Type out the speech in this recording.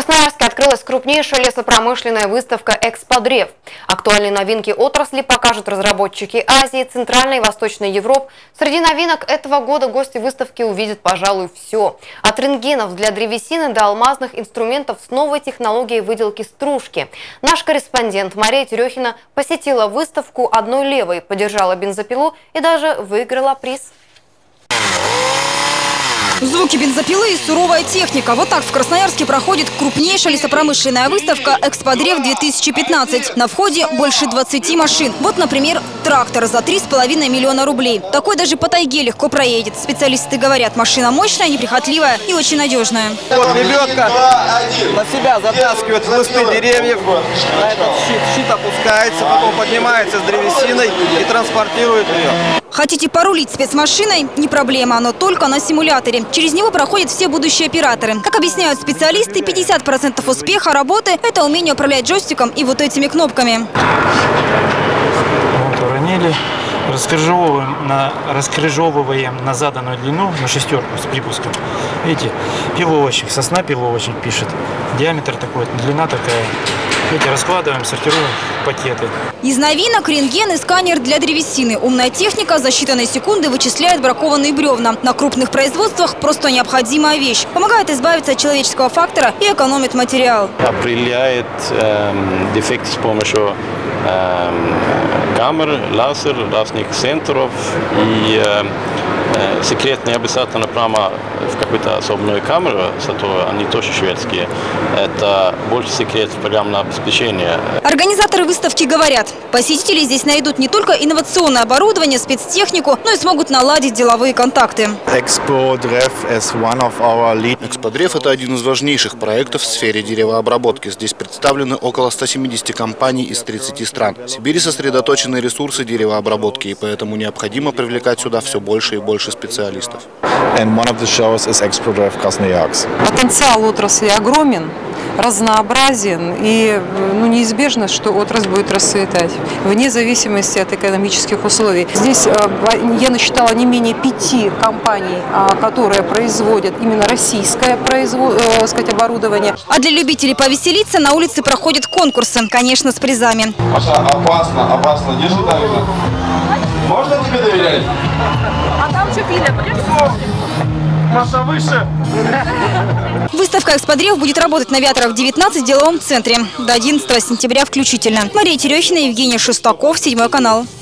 Красноярске открылась крупнейшая лесопромышленная выставка «Эксподрев». Актуальные новинки отрасли покажут разработчики Азии, Центральной и Восточной Европы. Среди новинок этого года гости выставки увидят, пожалуй, все. От рентгенов для древесины до алмазных инструментов с новой технологией выделки стружки. Наш корреспондент Мария Терехина посетила выставку одной левой, подержала бензопилу и даже выиграла приз. Звуки бензопилы и суровая техника. Вот так в Красноярске проходит крупнейшая лесопромышленная выставка «Эксподрев-2015». На входе больше 20 машин. Вот, например, трактор за 3,5 миллиона рублей. Такой даже по тайге легко проедет. Специалисты говорят, машина мощная, неприхотливая и очень надежная. Вот лебедка на себя затаскивает хвосты деревьев. На этот щит опускается, потом поднимается с древесиной и транспортирует ее. Хотите порулить спецмашиной? Не проблема, но только на симуляторе. Через него проходят все будущие операторы. Как объясняют специалисты, 50% успеха работы – это умение управлять джойстиком и вот этими кнопками. Вот уронили. Раскрыжовываем на заданную длину, на шестерку с припуском. Видите, пиловочек, сосна пиловочек пишет. Диаметр такой, длина такая. Видите, раскладываем, сортируем пакеты. Из новинок рентген и сканер для древесины. Умная техника за считанные секунды вычисляет бракованные бревна. На крупных производствах просто необходимая вещь. Помогает избавиться от человеческого фактора и экономит материал. Определяет дефекты с помощью камер, лазер, разных сенсоров. И секрет не обязательно прямо в какую-то особенную камеру, зато они тоже шведские. Это больше секрет программного обеспечения. Организаторы выставки говорят, посетители здесь найдут не только инновационное оборудование, спецтехнику, но и смогут наладить деловые контакты. Эксподрев – это один из важнейших проектов в сфере деревообработки. Здесь представлены около 170 компаний из 30 стран. В Сибири сосредоточены ресурсы деревообработки, и поэтому необходимо привлекать сюда все больше и больше специалистов. Потенциал отрасли огромен, разнообразен, и неизбежно, что отрасль будет расцветать, вне зависимости от экономических условий. Здесь я насчитала не менее 5 компаний, которые производят именно российское оборудование. А для любителей повеселиться на улице проходят конкурсы, конечно, с призами. Маша, опасно, держи там. Можно тебе доверять? А там что, Филя? Маша, выше! Выставка «Эксподрев» будет работать на Вяторов 19 в деловом центре до 11 сентября включительно. Мария Терехина, Евгений Шестаков, 7 канал.